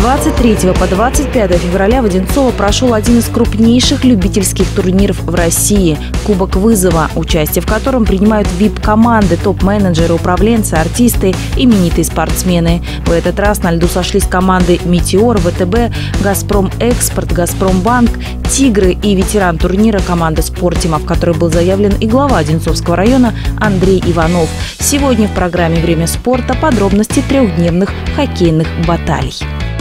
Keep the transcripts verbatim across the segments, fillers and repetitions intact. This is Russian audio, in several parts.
двадцать третьего по двадцать пятое февраля в Одинцово прошел один из крупнейших любительских турниров в России – Кубок Вызова, участие в котором принимают ви ай пи-команды, топ-менеджеры, управленцы, артисты, именитые спортсмены. В этот раз на льду сошлись команды «Метеор», вэ тэ бэ, «Газпром Экспорт», «Газпромбанк», «Тигры» и ветеран турнира команда «Спортима», в которой был заявлен и глава Одинцовского района Андрей Иванов. Сегодня в программе «Время спорта» подробности трехдневных хоккейных баталий.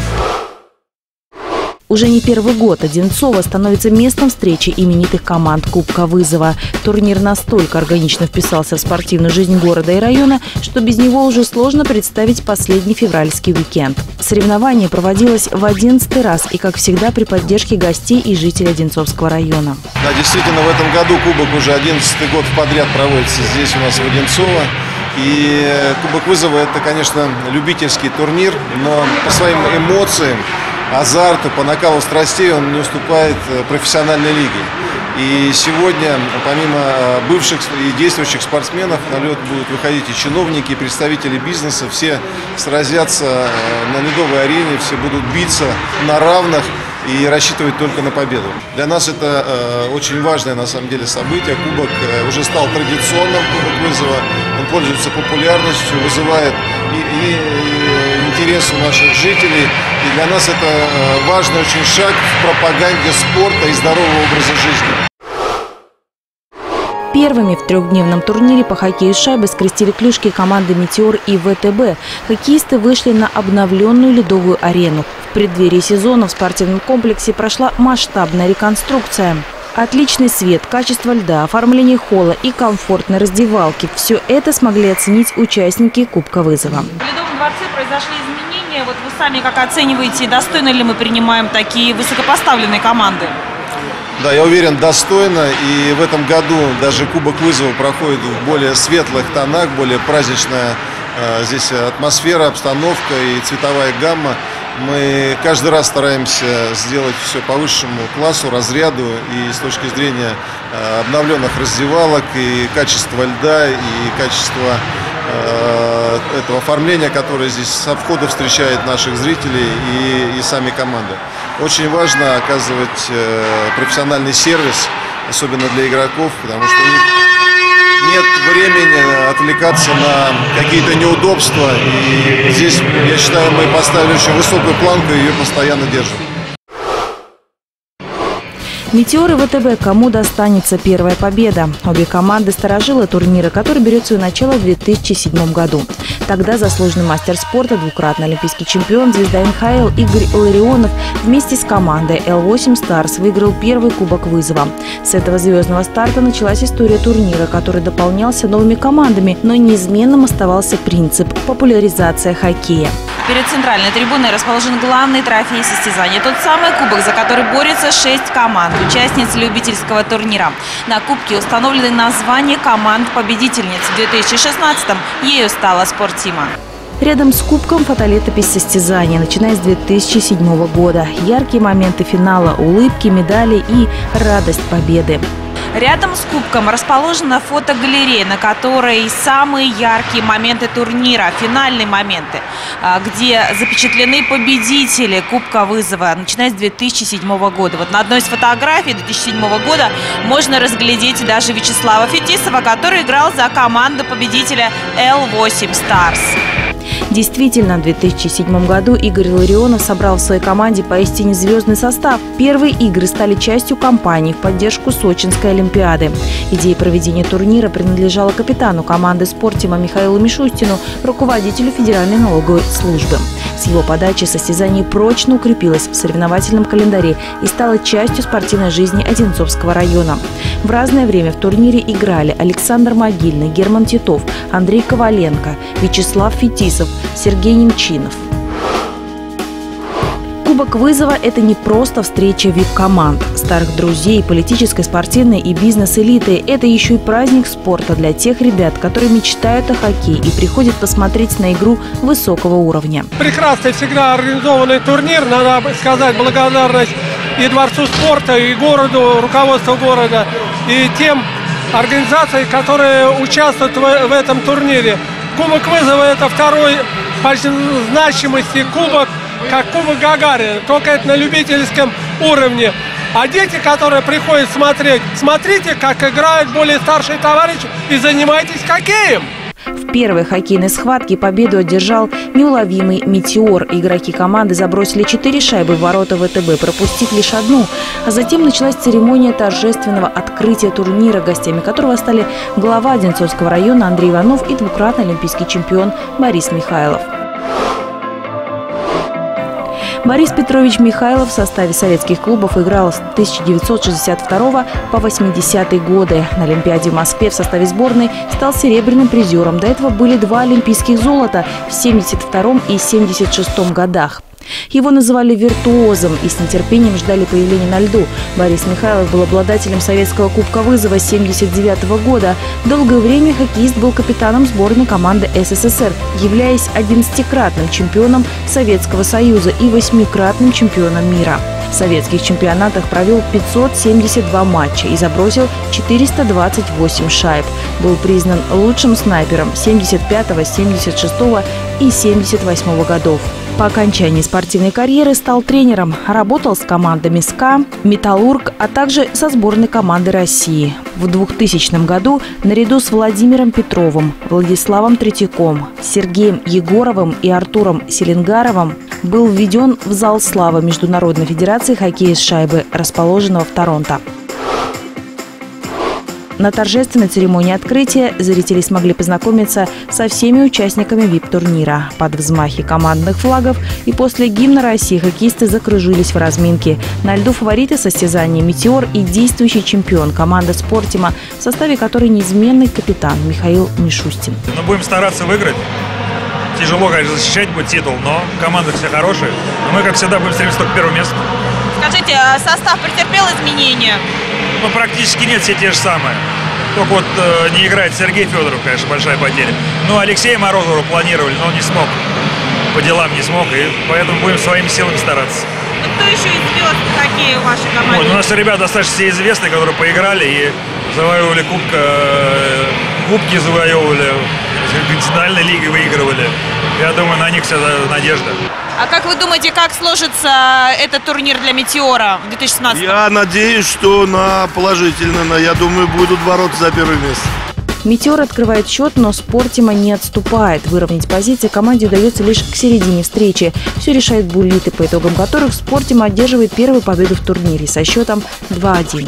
Уже не первый год Одинцово становится местом встречи именитых команд Кубка Вызова. Турнир настолько органично вписался в спортивную жизнь города и района, что без него уже сложно представить последний февральский уикенд. Соревнование проводилось в одиннадцатый раз и, как всегда, при поддержке гостей и жителей Одинцовского района. Да, действительно, в этом году Кубок уже одиннадцатый год подряд проводится здесь у нас в Одинцово. И Кубок Вызова – это, конечно, любительский турнир, но по своим эмоциям, азарту, по накалу страстей он не уступает профессиональной лиге. И сегодня, помимо бывших и действующих спортсменов, на лед будут выходить и чиновники, и представители бизнеса. Все сразятся на ледовой арене, все будут биться на равных и рассчитывать только на победу. Для нас это э, очень важное на самом деле событие. Кубок э, уже стал традиционным, Кубок Вызова. Он пользуется популярностью, вызывает и, и, и интерес у наших жителей. И для нас это э, важный очень шаг в пропаганде спорта и здорового образа жизни. Первыми в трехдневном турнире по хоккею с шайбой скрестили клюшки команды «Метеор» и вэ тэ бэ. Хоккеисты вышли на обновленную ледовую арену. В преддверии сезона в спортивном комплексе прошла масштабная реконструкция. Отличный свет, качество льда, оформление холла и комфортной раздевалки – все это смогли оценить участники Кубка Вызова. В Ледовом дворце произошли изменения. Вот вы сами как оцениваете, достойно ли мы принимаем такие высокопоставленные команды? Да, я уверен, достойно. И в этом году даже Кубок Вызова проходит в более светлых тонах, более праздничная э, здесь атмосфера, обстановка и цветовая гамма. Мы каждый раз стараемся сделать все по высшему классу, разряду, и с точки зрения э, обновленных раздевалок, и качества льда, и качества э, этого оформления, которое здесь со входа встречает наших зрителей и, и сами команды. Очень важно оказывать э, профессиональный сервис, особенно для игроков, потому что у них нет времени отвлекаться на какие-то неудобства. И здесь, я считаю, мы поставили очень высокую планку и ее постоянно держим. «Метеор» и вэ тэ бэ. Кому достанется первая победа? Обе команды сторожилы турнира, который берет свое начало в две тысячи седьмом году. Тогда заслуженный мастер спорта, двукратный олимпийский чемпион, звезда эн ха эл Игорь Ларионов вместе с командой эл восемь Старс выиграл первый Кубок Вызова. С этого звездного старта началась история турнира, который дополнялся новыми командами, но неизменным оставался принцип – популяризация хоккея. Перед центральной трибуной расположен главный трофей состязания. Тот самый кубок, за который борются шесть команд, участниц любительского турнира. На кубке установлены названия команд-победительниц. В две тысячи шестнадцатом ею стала «Спортима». Рядом с кубком фотолетопись состязания, начиная с две тысячи седьмого года. Яркие моменты финала, улыбки, медали и радость победы. Рядом с кубком расположена фотогалерея, на которой самые яркие моменты турнира, финальные моменты, где запечатлены победители Кубка Вызова, начиная с две тысячи седьмого года. Вот на одной из фотографий две тысячи седьмого года можно разглядеть даже Вячеслава Фетисова, который играл за команду победителя эл восемь Старс. Действительно, в две тысячи седьмом году Игорь Ларионов собрал в своей команде поистине звездный состав. Первые игры стали частью кампании в поддержку Сочинской Олимпиады. Идея проведения турнира принадлежала капитану команды «Спортима» Михаилу Мишустину, руководителю Федеральной налоговой службы. С его подачи состязание прочно укрепилось в соревновательном календаре и стало частью спортивной жизни Одинцовского района. В разное время в турнире играли Александр Могильный, Герман Титов, Андрей Коваленко, Вячеслав Фетисов, Сергей Немчинов. Кубок Вызова – это не просто встреча ви ай пи-команд, старых друзей, политической, спортивной и бизнес-элиты. Это еще и праздник спорта для тех ребят, которые мечтают о хоккее и приходят посмотреть на игру высокого уровня. Прекрасный всегда организованный турнир. Надо сказать благодарность и Дворцу спорта, и городу, руководству города, и тем организациям, которые участвуют в, в этом турнире. Кубок Вызова – это второй по значимости кубок как Кубок Гагарина, только это на любительском уровне. А дети, которые приходят смотреть, смотрите, как играют более старшие товарищи и занимайтесь хоккеем. В первой хоккейной схватке победу одержал неуловимый «Метеор». Игроки команды забросили четыре шайбы в ворота ВТБ, пропустив лишь одну. А затем началась церемония торжественного открытия турнира, гостями которого стали глава Одинцовского района Андрей Иванов и двукратный олимпийский чемпион Борис Михайлов. Борис Петрович Михайлов в составе советских клубов играл с тысяча девятьсот шестьдесят второго по восьмидесятые годы. На Олимпиаде в Москве в составе сборной стал серебряным призером. До этого были два олимпийских золота в семьдесят втором и семьдесят шестом годах. Его называли виртуозом и с нетерпением ждали появления на льду. Борис Михайлов был обладателем советского Кубка Вызова семьдесят девятого года. Долгое время хоккеист был капитаном сборной команды СССР, являясь одиннадцатикратным чемпионом Советского Союза и восьмикратным чемпионом мира. В советских чемпионатах провел пятьсот семьдесят два матча и забросил четыреста двадцать восемь шайб. Был признан лучшим снайпером семьдесят пятого, семьдесят шестого и семьдесят восьмого годов. По окончании спортивной карьеры стал тренером. Работал с командами СКА, «Металлург», а также со сборной команды России. В двухтысячном году наряду с Владимиром Петровым, Владиславом Третьяком, Сергеем Егоровым и Артуром Селенгаровым был введен в зал славы Международной федерации хоккея с шайбы, расположенного в Торонто. На торжественной церемонии открытия зрители смогли познакомиться со всеми участниками вип-турнира. Под взмахи командных флагов и после гимна России хоккеисты закружились в разминке. На льду фавориты состязания «Метеор» и действующий чемпион команда «Спортима», в составе которой неизменный капитан Михаил Мишустин. Мы будем стараться выиграть. Тяжело, конечно, защищать будет титул, но команда все хорошие. Но мы, как всегда, будем стремиться только к первому месту. Скажите, состав претерпел изменения? Ну, практически нет, все те же самые. Только вот э, не играет Сергей Федоров, конечно, большая потеря. Ну, Алексея Морозова планировали, но он не смог. По делам не смог, и поэтому будем своими силами стараться. Ну, кто еще из звезд хоккея в вашей команде? Вот, у нас ребята достаточно все известные, которые поиграли и завоевывали кубка, э, кубки завоевывали, континентальной лиги выигрывали. Я думаю, на них вся надежда. А как вы думаете, как сложится этот турнир для «Метеора» в две тысячи семнадцатом? Я надеюсь, что на положительно, но я думаю, будут бороться за первое место. «Метеор» открывает счет, но «Спортима» не отступает. Выровнять позиции команде удается лишь к середине встречи. Все решают буллиты, по итогам которых «Спортима» одерживает первую победу в турнире со счетом два один.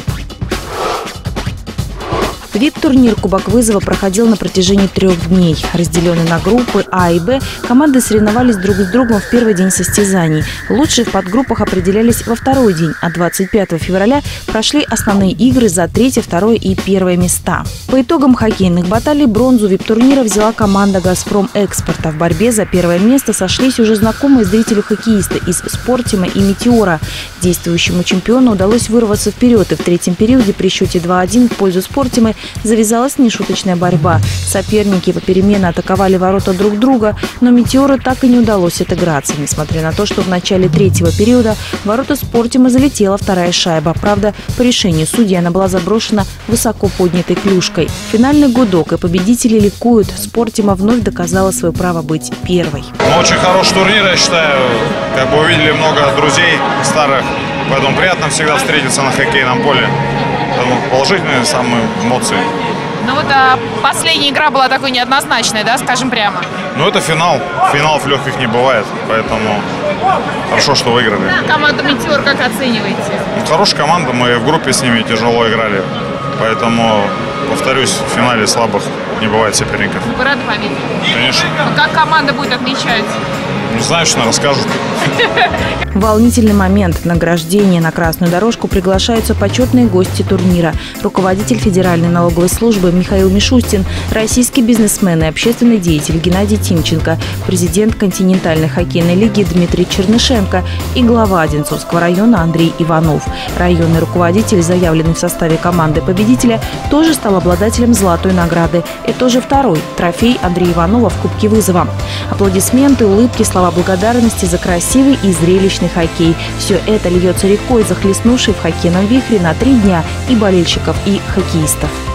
Вип-турнир «Кубок Вызова» проходил на протяжении трех дней. Разделенные на группы А и Б, команды соревновались друг с другом в первый день состязаний. Лучшие в подгруппах определялись во второй день, а двадцать пятого февраля прошли основные игры за третье, второе и первое места. По итогам хоккейных баталий бронзу вип-турнира взяла команда «Газпром Экспорта». В борьбе за первое место сошлись уже знакомые зрителю хоккеисты из «Спортима» и «Метеора». Действующему чемпиону удалось вырваться вперед, и в третьем периоде при счете два один в пользу «Спортимы» завязалась нешуточная борьба. Соперники попеременно атаковали ворота друг друга, но «Метеору» так и не удалось отыграться, несмотря на то, что в начале третьего периода в ворота «Спортима» залетела вторая шайба. Правда, по решению судьи она была заброшена высоко поднятой клюшкой. Финальный гудок, и победители ликуют. «Спортима» вновь доказала свое право быть первой. Ну, очень хороший турнир, я считаю. Как бы увидели много друзей старых, поэтому приятно всегда встретиться на хоккейном поле. Поэтому положительные самые эмоции. Ну вот а последняя игра была такой неоднозначной, да, скажем прямо? Ну, это финал. Финалов легких не бывает, поэтому хорошо, что выиграли. Команду «Метеор» как оцениваете? Ну, хорошая команда, мы в группе с ними тяжело играли, поэтому, повторюсь, в финале слабых не бывает соперников. Вы рады победе? Конечно. Ну, как команда будет отмечать? Не знаю, что расскажут. Волнительный момент. Награждения на красную дорожку приглашаются почетные гости турнира. Руководитель Федеральной налоговой службы Михаил Мишустин, российский бизнесмен и общественный деятель Геннадий Тимченко, президент континентальной хоккейной лиги Дмитрий Чернышенко и глава Одинцовского района Андрей Иванов. Районный руководитель, заявленный в составе команды победителя, тоже стал обладателем золотой награды. Это уже второй трофей Андрея Иванова в Кубке Вызова. Аплодисменты, улыбки, слова благодарности за красивый и зрелищный хоккей. Все это льется рекой, захлестнувшей в хоккейном вихре на три дня и болельщиков, и хоккеистов.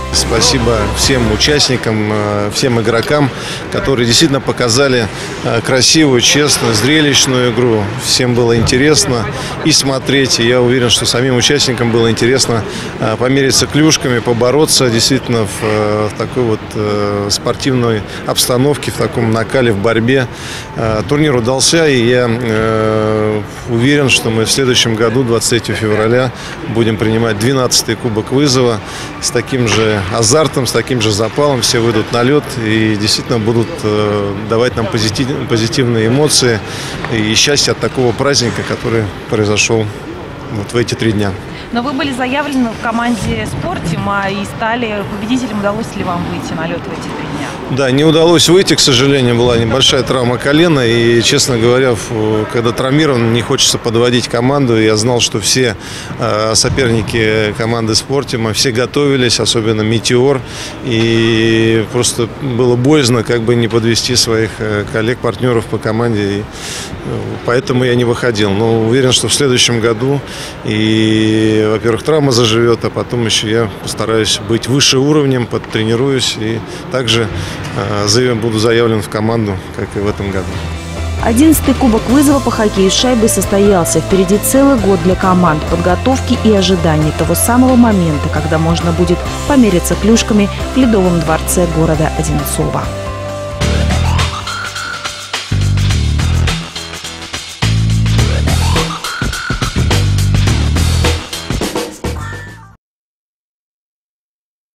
Спасибо всем участникам, всем игрокам, которые действительно показали красивую, честную, зрелищную игру. Всем было интересно и смотреть. И я уверен, что самим участникам было интересно помериться клюшками, побороться действительно в, в такой вот спортивной обстановке, в таком накале, в борьбе. Турнир удался, и я уверен, что мы в следующем году, двадцать третьего февраля, будем принимать двенадцатый Кубок Вызова с таким же азартом, с таким же запалом. Все выйдут на лед и действительно будут э, давать нам позитив, позитивные эмоции и счастье от такого праздника, который произошел вот в эти три дня. Но вы были заявлены в команде «Спортима» и стали победителем. Удалось ли вам выйти на лед в эти три дня? Да, не удалось выйти, к сожалению, была небольшая травма колена. И, честно говоря, когда травмирован, не хочется подводить команду. Я знал, что все э, соперники команды «Спортима», все готовились, особенно «Метеор». И просто было боязно как бы не подвести своих коллег, партнеров по команде. И поэтому я не выходил. Но уверен, что в следующем году и, во-первых, травма заживет, а потом еще я постараюсь быть выше уровнем, подтренируюсь и также э, буду заявлен в команду, как и в этом году. Одиннадцатый Кубок Вызова по хоккею с шайбой состоялся. Впереди целый год для команд, подготовки и ожиданий того самого момента, когда можно будет помериться клюшками в Ледовом дворце города Одинцово.